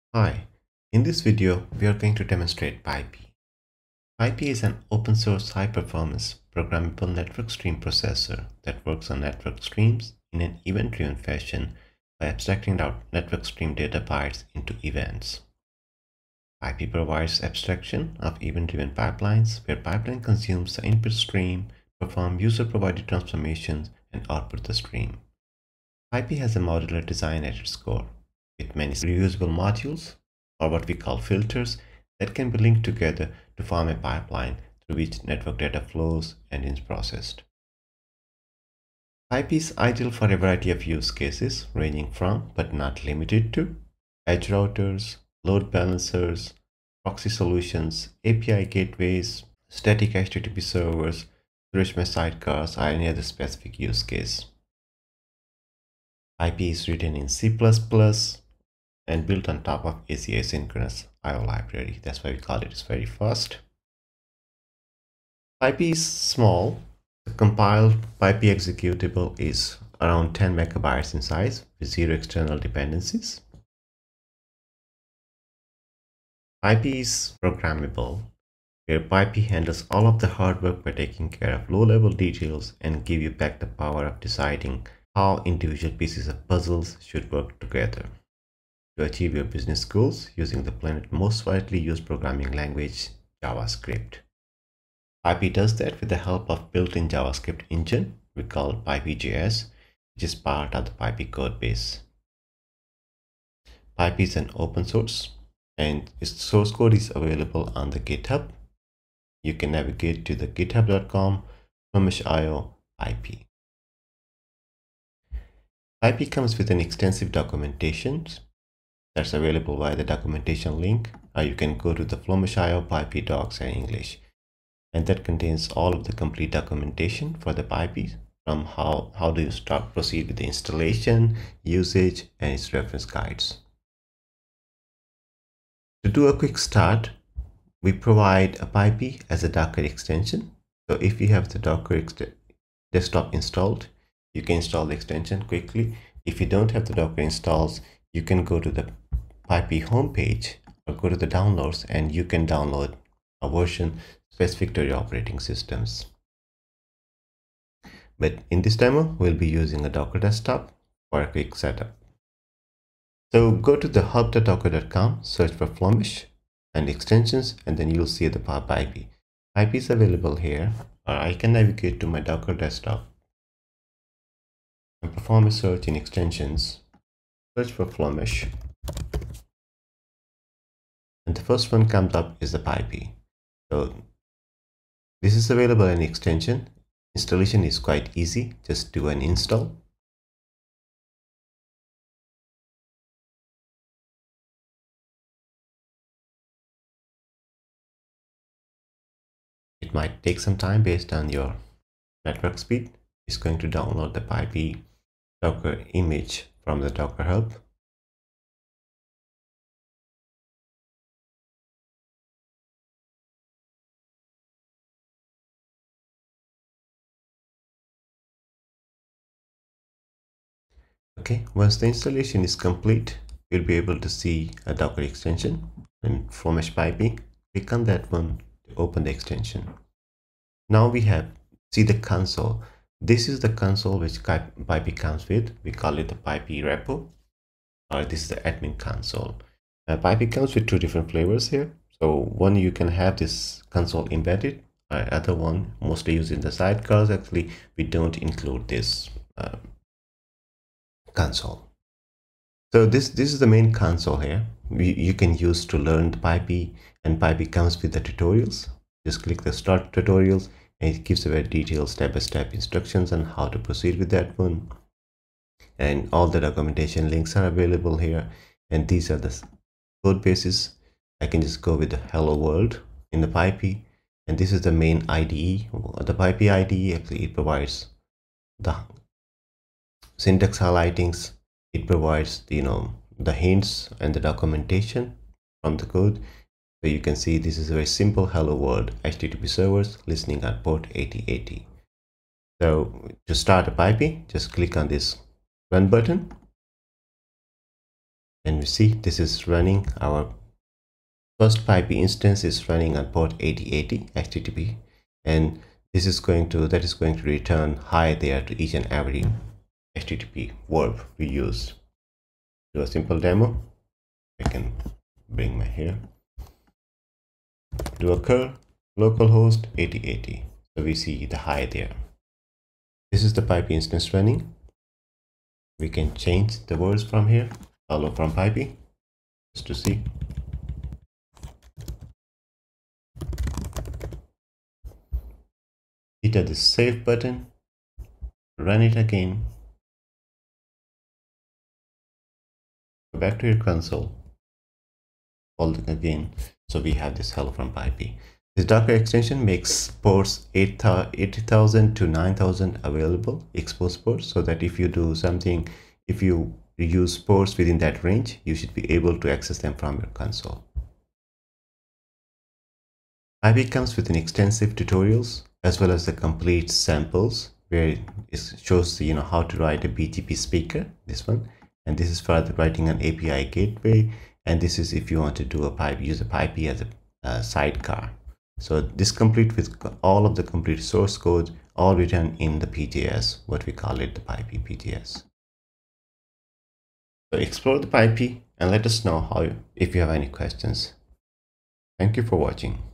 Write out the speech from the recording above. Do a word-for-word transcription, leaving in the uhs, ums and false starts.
Hi, in this video, we are going to demonstrate PyPy. PyPy is an open source high performance programmable network stream processor that works on network streams in an event driven fashion by abstracting out network stream data bytes into events. PyPy provides abstraction of event driven pipelines where pipeline consumes the input stream, perform user provided transformations, and output the stream. PyPy has a modular design at its core, with many reusable modules, or what we call filters, that can be linked together to form a pipeline through which network data flows and is processed. PyPy is ideal for a variety of use cases, ranging from, but not limited to, edge routers, load balancers, proxy solutions, A P I gateways, static H T T P servers, storage mesh sidecars, or any other specific use case. PyPy is written in C plus plus and built on top of A C asynchronous I O library. That's why we call it. It's very fast. PyPy is small. The compiled PyPy executable is around ten megabytes in size with zero external dependencies. PyPy is programmable, where PyPy handles all of the hard work by taking care of low-level details and give you back the power of deciding how individual pieces of puzzles should work together to achieve your business goals using the planet's most widely used programming language, JavaScript. PyPy does that with the help of built-in JavaScript engine we call PyPy.js, which is part of the PyPy codebase. PyPy is an open source and its source code is available on the GitHub. You can navigate to the github dot com slash io PyPy. PyPy comes with an extensive documentation that's available via the documentation link, or you can go to the Flemish dot i o PyPy docs in English, and that contains all of the complete documentation for the PyPy, from how, how do you start proceed with the installation, usage, and its reference guides. To do a quick start, we provide a PyPy as a Docker extension. So if you have the Docker desktop installed, you can install the extension quickly. If you don't have the Docker installs, you can go to the PyPy homepage or go to the downloads and you can download a version specific to your operating systems. But in this demo, we'll be using a Docker desktop for a quick setup. So go to the hub dot docker dot com, search for Flemish and extensions, and then you'll see the PyPy. PyPy is available here, or I can navigate to my Docker desktop and perform a search in extensions. Search for Flemish, and the first one comes up is the PyPy. So this is available in extension. Installation is quite easy. Just do an install. It might take some time based on your network speed. It's going to download the PyPy Docker image from the Docker Hub. Okay, once the installation is complete, you'll be able to see a Docker extension and Flemish PyPy. Click on that one to open the extension. Now we have see the console. This is the console which PyPy comes with. We call it the PyPy repo, or this is the admin console. Uh, PyPy comes with two different flavors here. So one, you can have this console embedded. Uh, other one, mostly using the sidecars. Actually, we don't include this uh, console. So this this is the main console here. We, you can use to learn the PyPy, and PyPy comes with the tutorials. Just click the start tutorials, and it gives a very detailed step-by-step instructions on how to proceed with that one. And all the documentation links are available here. And these are the code bases. I can just go with the hello world in the PyPy, and this is the main I D E. The PyPy I D E actually it provides the syntax highlightings. It provides the, you know the hints and the documentation from the code. So you can see this is a very simple hello world H T T P servers listening at port eighty eighty. So to start a PyPy, just click on this run button. And we see this is running, our first PyPI instance is running on port eighty eighty H T T P, and this is going to that is going to return hi there to each and every H T T P verb we use. Do a simple demo. I can bring my here. Do a curl localhost eighty eighty. So we see the hi there. This is the PyPI instance running. We can change the words from here. Hello from PyPI, just to see. Hit the save button, run it again, go back to your console, hold it again. So we have this hello from PyPI. This Docker extension makes ports eighty thousand to nine thousand available, exposed ports, so that if you do something, if you use ports within that range, you should be able to access them from your console. PyPI comes with an extensive tutorials as well as the complete samples where it shows you know how to write a B G P speaker, this one, and this is for the writing an A P I gateway, and this is if you want to do a pipe use a PyPI as a uh, sidecar. So this complete with all of the complete source code, all written in the P J S, what we call it, the PyPI P J S. So explore the PyPI and let us know how if you have any questions. Thank you for watching.